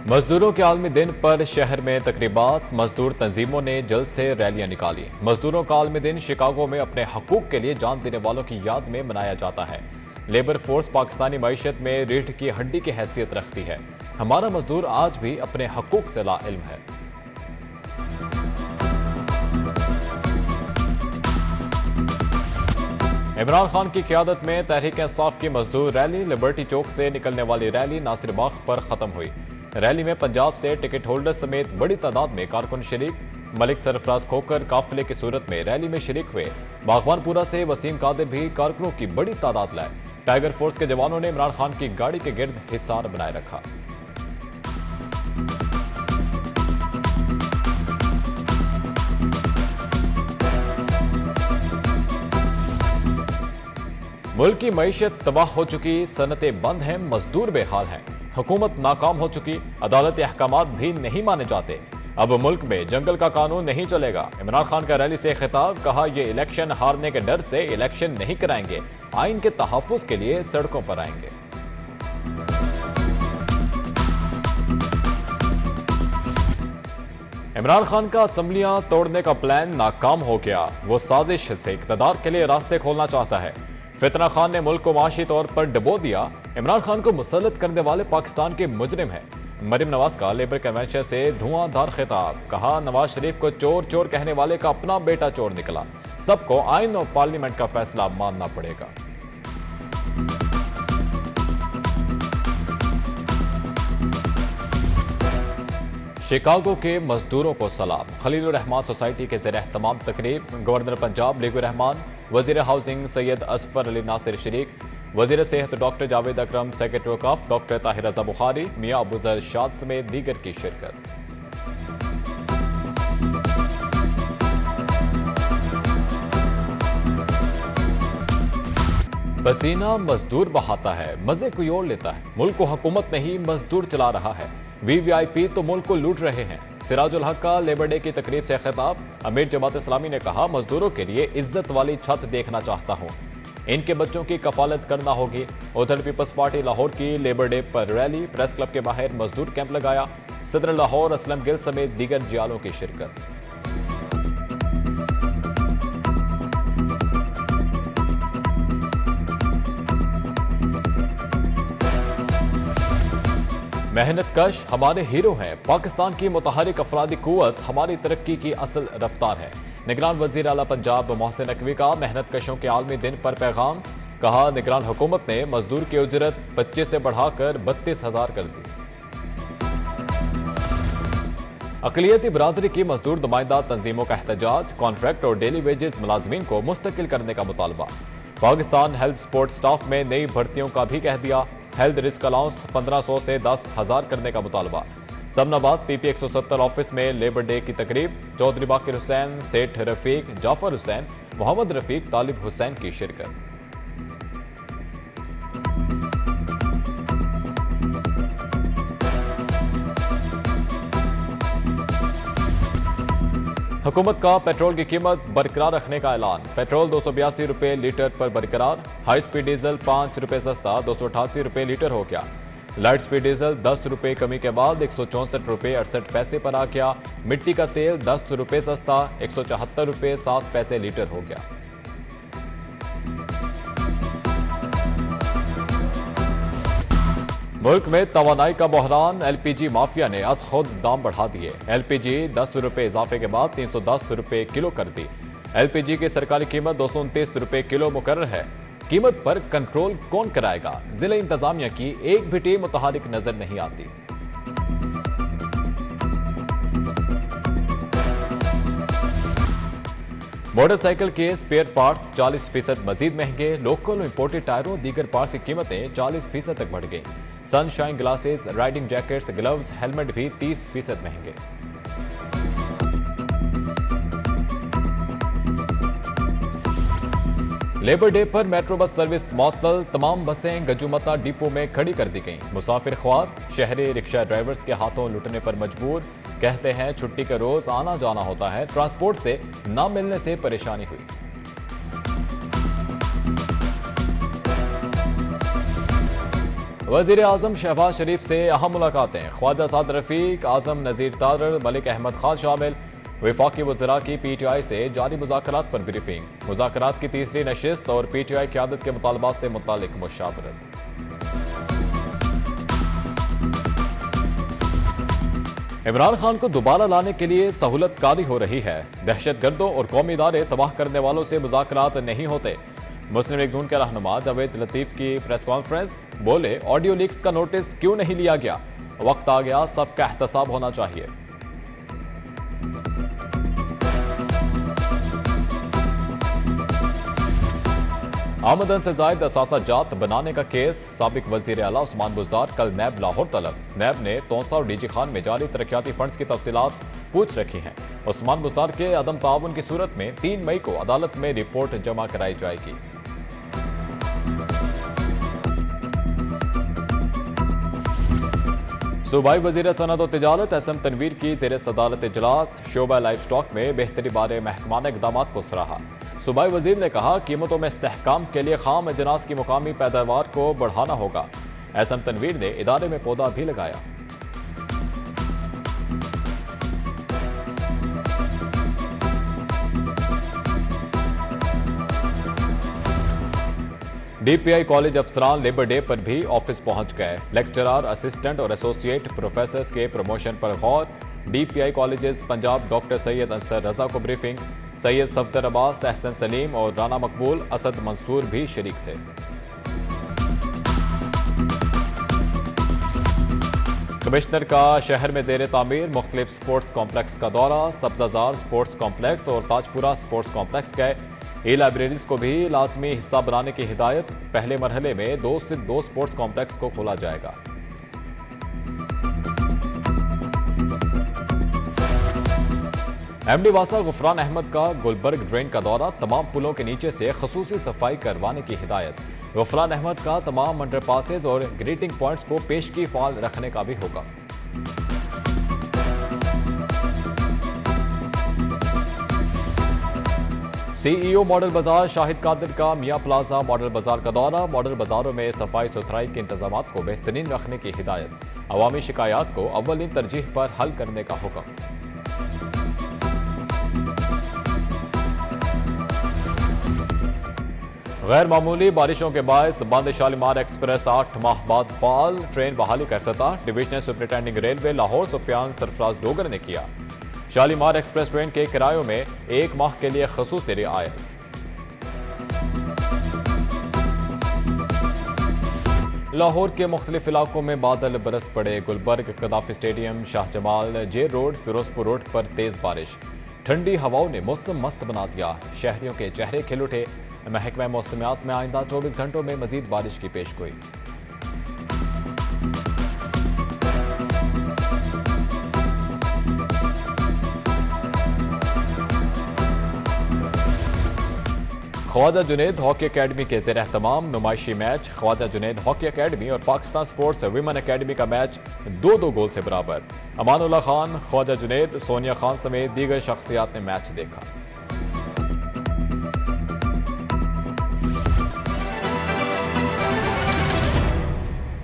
मजदूरों के आलमी दिन पर शहर में तकरीबात, मजदूर तंजीमों ने जल्द से रैलियां निकाली। मजदूरों का आलमी दिन शिकागो में अपने हकूक के लिए जान देने वालों की याद में मनाया जाता है। लेबर फोर्स पाकिस्तानी मईशत में रीढ़ की हड्डी की हैसियत रखती है। हमारा मजदूर आज भी अपने हकूक से लाइल्म है। इमरान खान की क़यादत में तहरीक इंसाफ की मजदूर रैली, लिबर्टी चौक से निकलने वाली रैली नासिर बाग पर खत्म हुई। रैली में पंजाब से टिकट होल्डर समेत बड़ी तादाद में कारकुन शरीक। मलिक सरफराज खोकर काफिले की सूरत में रैली में शरीक हुए। बागवानपुरा से वसीम कादिर भी कारकुनों की बड़ी तादाद लाए। टाइगर फोर्स के जवानों ने इमरान खान की गाड़ी के गिर्द हिसार बनाए रखा। मुल्क की मईशत तबाह हो चुकी, सनतें बंद हैं, मजदूर बेहाल हैं, हुकूमत नाकाम हो चुकी, अदालती अहकामात भी नहीं माने जाते। अब मुल्क में जंगल का कानून नहीं चलेगा। इमरान खान का रैली से खिताब, कहा ये इलेक्शन हारने के डर से इलेक्शन नहीं कराएंगे, आइन के तहफ्फुज के लिए सड़कों पर आएंगे। इमरान खान का असम्बलियां तोड़ने का प्लान नाकाम हो गया। वो साजिश से इक़्तिदार के लिए रास्ते खोलना चाहता है। फितना खान ने मुल्क को माशी तौर पर डबो दिया। इमरान खान को मुसल्लत करने वाले पाकिस्तान के मुजरिम हैं। मरियम नवाज का लेबर कन्वेंशन से धुआंधार खिताब, कहा नवाज शरीफ को चोर चोर कहने वाले का अपना बेटा चोर निकला। सबको आइन और पार्लियामेंट का फैसला मानना पड़ेगा। शिकागो के मजदूरों को सलाम। खलीलुर रहमान सोसाइटी के ज़ेर एहतमाम तकरीब, गवर्नर पंजाब लीगुर रहमान, वजीर हाउसिंग सैयद असफर अली नासिर शरीक, वजीर सेहत डॉक्टर जावेद अकरम, सेक्रेटरी वकाफ डॉक्टर ताहिर रजा बुखारी, मियाँ अबूजर शाद समेत दीगर की शिरकत। पसीना मजदूर बहाता है, मजे कोई और लेता है। मुल्क को हुकूमत नहीं मजदूर चला रहा है। वीवीआईपी तो मुल्क को लूट रहे हैं। सिराजुल हक का लेबर डे की तकरीब से खिताब, अमीर जमात इस्लामी ने कहा मजदूरों के लिए इज्जत वाली छत देखना चाहता हूँ, इनके बच्चों की कफालत करना होगी। उधर पीपल्स पार्टी लाहौर की लेबर डे पर रैली, प्रेस क्लब के बाहर मजदूर कैंप लगाया। सदर लाहौर असलम गिल समेत दीगर जियालों की शिरकत। मेहनत कश हमारे हीरो हैं। पाकिस्तान की मुतहरिक अफरादी कुव्वत हमारी तरक्की की असल रफ्तार है। निगरान वजीर आला पंजाब मोहसिन नकवी का मेहनत कशों के आलमी दिन पर पैगाम, कहा निगरान हुकूमत ने मजदूर की उजरत 25 से बढ़ाकर 32,000 कर दी। अकलियती बरादरी की मजदूर नुमाइंदा तंजीमों का एहतजाज, कॉन्ट्रैक्ट और डेली वेजेस मुलाजमीन को मुस्तकिल करने का मुतालबा। पाकिस्तान हेल्थ सपोर्ट स्टाफ में नई भर्तियों का भी कह दिया। हेल्थ रिस्क अलाउंस 1500 से 10,000 करने का मुतालबा। सबनाबाद पीपी 170 ऑफिस में लेबर डे की तकरीब, चौधरी बाकिर हुसैन, सेठ रफीक, जाफर हुसैन, मोहम्मद रफीक, तालिब हुसैन की शिरकत। हुकूमत का पेट्रोल की कीमत बरकरार रखने का ऐलान। पेट्रोल 282 रुपये लीटर पर बरकरार। हाई स्पीड डीजल 5 रुपये सस्ता 288 रुपये लीटर हो गया। लाइट स्पीड डीजल 10 रुपये कमी के बाद 164 रुपये 68 पैसे पर आ गया। मिट्टी का तेल 10 रुपये सस्ता 174 रुपये 7 पैसे लीटर हो गया। मुल्क में तवानाई का बहरान, एलपीजी माफिया ने आज खुद दाम बढ़ा दिए। एलपीजी 10 रुपये इजाफे के बाद 310 रुपये किलो कर दी। एलपीजी की सरकारी कीमत 229 रुपये किलो मुकर्रर है। कीमत पर कंट्रोल कौन कराएगा? जिला इंतजामिया की एक भी टीम मुतहरिक नजर नहीं आती। मोटरसाइकिल के स्पेयर पार्ट्स 40% मजीद महंगे। लोकल और इंपोर्टेड टायरों दीगर पार्ट्स की कीमतें 40% तक बढ़ गई। Sunshine glasses, riding jackets, gloves, helmet भी 30% महंगे। लेबर डे पर मेट्रो बस सर्विस मअतल, तमाम बसें गजुमता डिपो में खड़ी कर दी गईं। मुसाफिर ख्वार शहरी रिक्शा ड्राइवर्स के हाथों लुटने पर मजबूर, कहते हैं छुट्टी के रोज आना जाना होता है, ट्रांसपोर्ट से न मिलने से परेशानी हुई। वजीर आजम शहबाज शरीफ से अहम मुलाकातें। ख्वाजा साद रफीक, आजम नजीर तारड़, मलिक अहमद खान शामिल। वफाकी वज़रा की PTI से जारी मुज़ाकरात पर ब्रीफिंग। मुज़ाकरात की तीसरी नशिस्त और PTI क़यादत के मुतालबात से मुतालिक मुशावरत। इमरान खान को दोबारा लाने के लिए सहूलत कारी हो रही है। दहशतगर्दों और कौमी इदारे तबाह करने वालों से मुज़ाकरात नहीं होते। मुस्लिम लीग नून के रहनुमा जावेद लतीफ की प्रेस कॉन्फ्रेंस। बोले, ऑडियो लीक्स का नोटिस क्यों नहीं लिया गया? वक्त आ गया, सबका एहतसाब होना चाहिए। आमदन से जायद असासा जात बनाने का केस। साबिक वजीर आला उस्मान बुज़दार कल नैब लाहौर तलब। नैब ने तौसा और DG खान में जारी तरक्याती फंड्स की तफसीलात पूछ रखी हैं। उस्मान बुज़दार के अदम ताउन की सूरत में 3 मई को अदालत में रिपोर्ट जमा कराई जाएगी। सूबाई वजीर सनअत और तिजारत SM तनवीर की ज़ेर सदारत इजलास। शोबा लाइफ स्टॉक में बेहतरी बारे महकमाना इक़दामात को सराहा। सूबाई वजीर ने कहा, कीमतों में इस्तेहकाम के लिए खाम अजनास की मुकामी पैदावार को बढ़ाना होगा। SM तनवीर ने इदारे में पौधा भी लगाया। DPI कॉलेज अफसरान लेबर डे पर भी ऑफिस पहुंच गए। लेक्चरर, असिस्टेंट और एसोसिएट प्रोफेसर के प्रमोशन पर गौर। DPI colleges Punjab doctor Syed Ansar Raza को ब्रीफिंग। सैयद सफदर अब्बास, एहसन सलीम और राना मकबूल असद मंसूर भी शरीक थे। कमिश्नर का शहर में जेर तामीर मुख्तलिफ स्पोर्ट्स कॉम्प्लेक्स का दौरा। सब्जाजार स्पोर्ट्स कॉम्प्लेक्स और ताजपुरा स्पोर्ट्स कॉम्प्लेक्स गए। लाइब्रेरीज को भी लाजमी हिस्सा बनाने की हिदायत। पहले मरहले में 2 से 2 स्पोर्ट्स कॉम्प्लेक्स को खोला जाएगा। MD वासा गुफरान अहमद का गुलबर्ग ड्रेन का दौरा। तमाम पुलों के नीचे से खसूसी सफाई करवाने की हिदायत। गुफरान अहमद का तमाम अंडरपासेज और ग्रीटिंग पॉइंट्स को पेशगी फाल रखने का भी होगा। CEO मॉडल बाजार शाहिद कादिर का मियां प्लाजा मॉडल बाजार का दौरा। मॉडल बाजारों में सफाई सुथराई के इंतजाम को बेहतरीन रखने की हिदायत। अवामी शिकायत को अव्वलीन तरजीह पर हल करने का हुक्म। गैर मामूली बारिशों के बायस बंद शालीमार एक्सप्रेस 8 माह बाद फाल। ट्रेन बहाली का इफ्तिताह divisional superintending railway Lahore Sufiyan Sarfaraz Dogar ने किया। शालीमार एक्सप्रेस ट्रेन के किरायों में 1 माह के लिए खसूसी रियायत। लाहौर के मुख्तलिफ इलाकों में बादल बरस पड़े। Gulberg, Gaddafi stadium, Shah Jamal, jail road, Ferozepur road पर तेज बारिश। ठंडी हवाओं ने मौसम मस्त बना दिया। शहरियों के चेहरे खिल उठे। महकमा मौसमियात में आइंदा 24 घंटों में मजीद बारिश की पेशगोई। ख्वाजा जुनैद हॉकी अकेडमी के ज़ेर एहतमाम नुमाइशी match. Khawaja Junaid hockey academy और पाकिस्तान स्पोर्ट्स विमेन अकेडमी का मैच 2-2 गोल से बराबर। अमानुल्लाह खान, ख्वाजा जुनैद, सोनिया खान समेत दीगर शख्सियात ने मैच देखा।